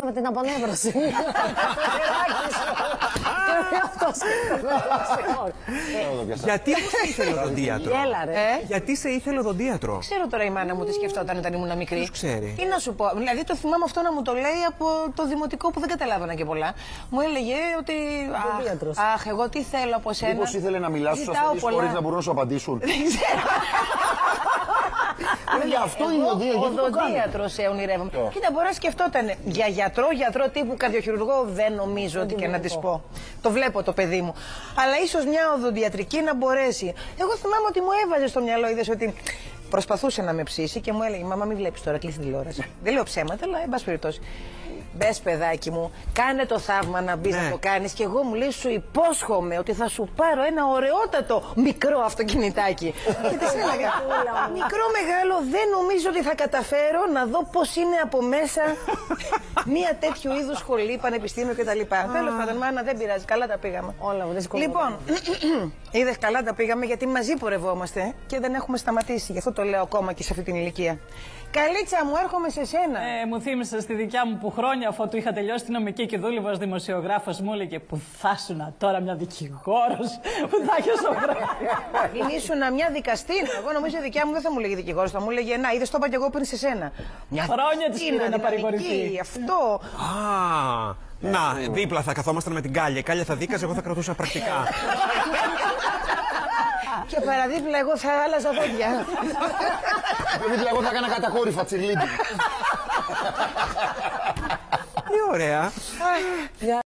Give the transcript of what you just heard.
με την απονέβρωση. Γιατί σε ήθελε ο οδοντίατρο? Γιατί σε ήθελε ο οδοντίατρο? Ξέρω τώρα η μάνα μου τι σκεφτόταν όταν ήμουν μικρή. Ποιος ξέρει? Τι να σου πω. Δηλαδή το θυμάμαι αυτό να μου το λέει από το δημοτικό που δεν καταλάβανα και πολλά. Μου έλεγε ότι. Αχ, εγώ τι θέλω από σένα. Μήπως ήθελε να μιλάς στους ασθενείς χωρίς να μπορούν να σου απαντήσουν? Δεν ξέρω. Αυτό είναι ο οδοντίατρος ονειρεύομαι. Κοίτα, μπορεί να σκεφτόταν για γιατρό τύπου καρδιοχειρουργό, δεν νομίζω ότι και να τη πω. Το βλέπω το παιδί μου. Αλλά ίσως μια οδοντιατρική να μπορέσει. Εγώ θυμάμαι ότι μου έβαζε στο μυαλό, είδες ότι προσπαθούσε να με ψήσει και μου έλεγε: Μαμά, μην βλέπεις τώρα, κλείσει τη τηλεόραση. Δεν λέω ψέματα, αλλά εν πάση περιπτώσει. Μπες, παιδάκι μου, κάνε το θαύμα να μπεις να το κάνεις. Και εγώ μου λέει: Σου υπόσχομαι ότι θα σου πάρω ένα ωραιότατο μικρό αυτοκινητάκι. Και της έλεγα: Μικρό, μεγάλο, δεν νομίζω ότι θα καταφέρω να δω πώς είναι από μέσα μία τέτοιου είδους σχολή, πανεπιστήμιο κτλ. Τέλος πάντων, μάνα, δεν πειράζει, καλά τα πήγαμε. Όλα δύσκολα. Λοιπόν, είδες, καλά τα πήγαμε γιατί μαζί πορευόμαστε και δεν έχουμε σταματήσει. Γι' αυτό το λέω ακόμα και σε αυτή την ηλικία. Καλίτσα μου, έρχομαι σε σένα. Μου θύμισε στη δικιά μου που χρόνια αφότου είχα τελειώσει την νομική και δούλευα ως δημοσιογράφος, μου έλεγε: Που θα ήσουν τώρα μια δικηγόρος, που θα έχεις ο Μην ήσουν μια δικαστήνα. Εγώ νομίζω η δικιά μου δεν θα μου λέγει δικηγόρος, θα μου λέγε: Να, είδες, το είπα και εγώ πριν σε σένα. Μια χρόνια της πήρε να παρηγορηθεί. Αυτό. Να, δίπλα θα καθόμασταν με την Κάλια. Η Κάλια θα δίκαζε, εγώ θα κρατούσα πρακτικά. Και παραδίπλα εγώ θα άλλαζα δόντια. Δίπλα εγώ θα έκανα κατακόρυφα τσιρλίτι. Τι ωραία.